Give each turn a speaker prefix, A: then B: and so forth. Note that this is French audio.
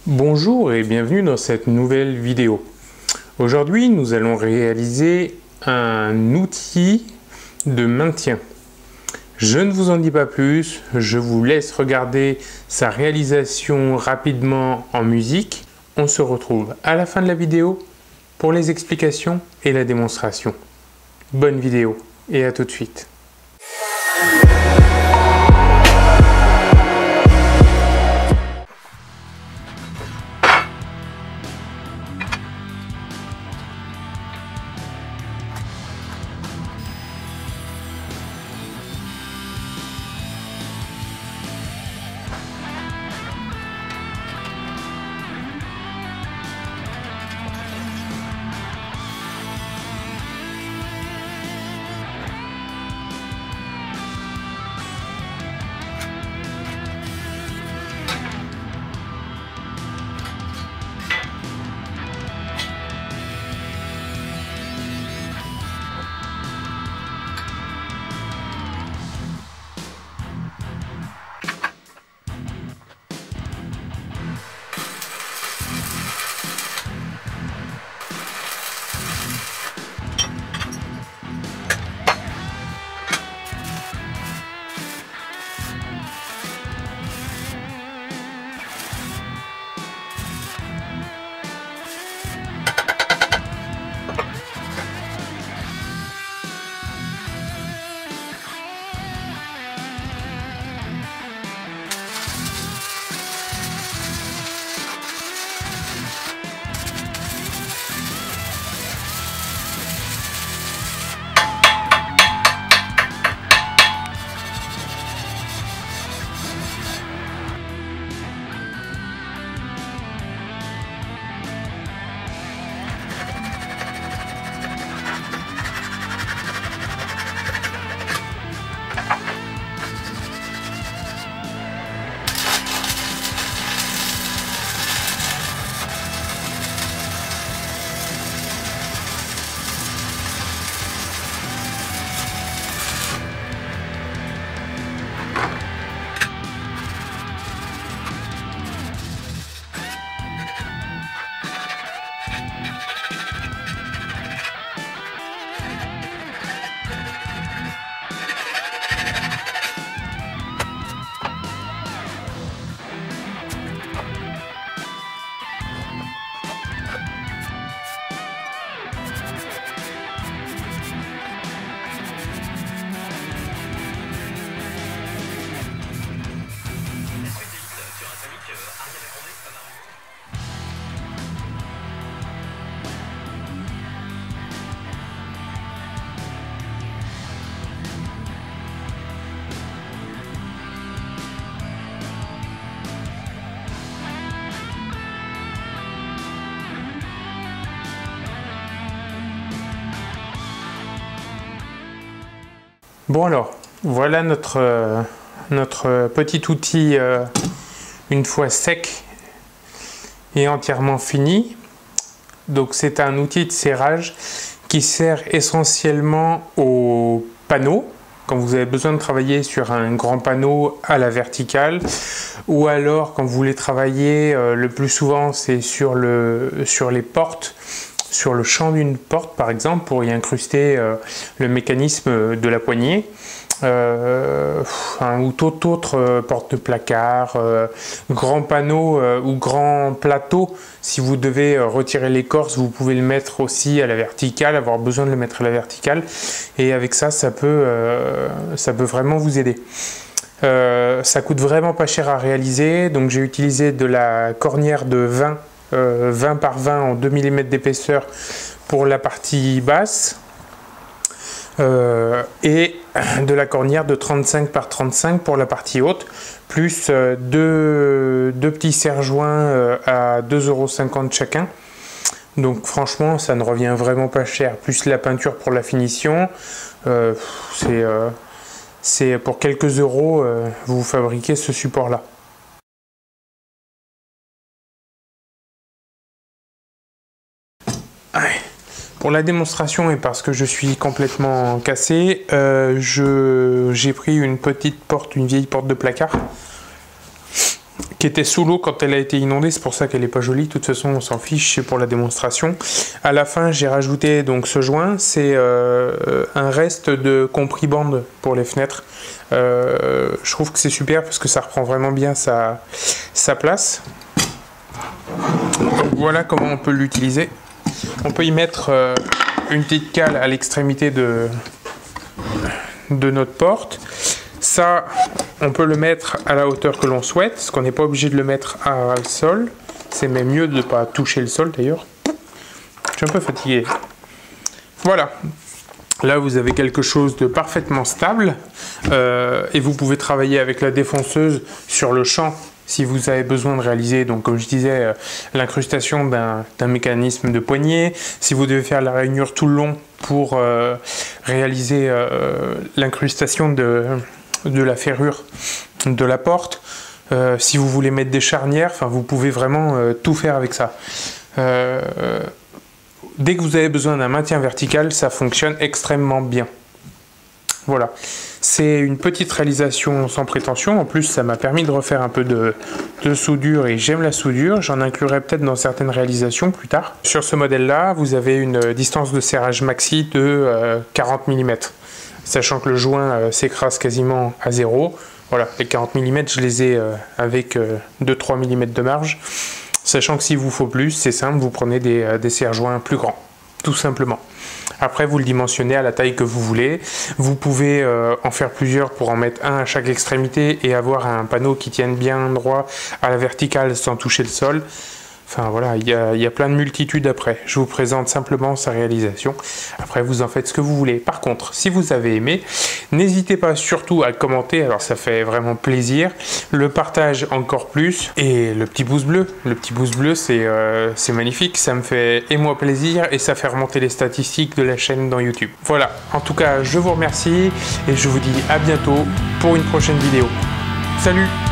A: Bonjour et bienvenue dans cette nouvelle vidéo. Aujourd'hui, nous allons réaliser un outil de maintien. Je ne vous en dis pas plus, je vous laisse regarder sa réalisation rapidement en musique. On se retrouve à la fin de la vidéo pour les explications et la démonstration. Bonne vidéo et à tout de suite. Bon alors, voilà notre petit outil une fois sec et entièrement fini. Donc c'est un outil de serrage qui sert essentiellement au panneau, quand vous avez besoin de travailler sur un grand panneau à la verticale, ou alors quand vous voulez travailler, le plus souvent c'est sur les portes, sur le champ d'une porte par exemple, pour y incruster le mécanisme de la poignée, ou toute autre porte de placard, grand panneau ou grand plateau. Si vous devez retirer l'écorce, vous pouvez le mettre aussi à la verticale, avoir besoin de le mettre à la verticale, et avec ça, ça peut vraiment vous aider. Ça coûte vraiment pas cher à réaliser, donc j'ai utilisé de la cornière de 20 par 20 en 2 mm d'épaisseur pour la partie basse, et de la cornière de 35 par 35 pour la partie haute, plus deux petits serre-joints à 2,50 € chacun. Donc franchement ça ne revient vraiment pas cher, plus la peinture pour la finition, c'est pour quelques euros vous fabriquez ce support là. Pour la démonstration et parce que je suis complètement cassé, j'ai pris une petite porte, une vieille porte de placard. qui était sous l'eau quand elle a été inondée, c'est pour ça qu'elle n'est pas jolie. De toute façon, on s'en fiche, c'est pour la démonstration. À la fin, j'ai rajouté donc ce joint, c'est un reste de compris bande pour les fenêtres. Je trouve que c'est super parce que ça reprend vraiment bien sa place. Donc voilà comment on peut l'utiliser. On peut y mettre une petite cale à l'extrémité de notre porte. Ça, on peut le mettre à la hauteur que l'on souhaite, parce qu'on n'est pas obligé de le mettre à le sol. C'est même mieux de ne pas toucher le sol d'ailleurs. Je suis un peu fatigué. Voilà. Là, vous avez quelque chose de parfaitement stable. Et vous pouvez travailler avec la défonceuse sur le champ si vous avez besoin de réaliser, donc comme je disais, l'incrustation d'un mécanisme de poignée. Si vous devez faire la rainure tout le long pour réaliser l'incrustation de la ferrure de la porte. Si vous voulez mettre des charnières, vous pouvez vraiment tout faire avec ça. Dès que vous avez besoin d'un maintien vertical, ça fonctionne extrêmement bien. Voilà, c'est une petite réalisation sans prétention. En plus, ça m'a permis de refaire un peu de soudure et j'aime la soudure. J'en inclurai peut-être dans certaines réalisations plus tard. Sur ce modèle-là, vous avez une distance de serrage maxi de 40 mm. Sachant que le joint s'écrase quasiment à zéro. Voilà, les 40 mm, je les ai avec 2-3 mm de marge. Sachant que s'il vous faut plus, c'est simple, vous prenez des serre-joints plus grands, tout simplement. Après, vous le dimensionnez à la taille que vous voulez. Vous pouvez en faire plusieurs pour en mettre un à chaque extrémité et avoir un panneau qui tienne bien droit à la verticale sans toucher le sol. Enfin voilà, il y a plein de multitudes après. Je vous présente simplement sa réalisation. Après, vous en faites ce que vous voulez. Par contre, si vous avez aimé, n'hésitez pas surtout à le commenter. Alors, ça fait vraiment plaisir. Le partage encore plus. Et le petit pouce bleu. Le petit pouce bleu, c'est magnifique. Ça me fait et moi plaisir et ça fait remonter les statistiques de la chaîne dans YouTube. Voilà. En tout cas, je vous remercie et je vous dis à bientôt pour une prochaine vidéo. Salut!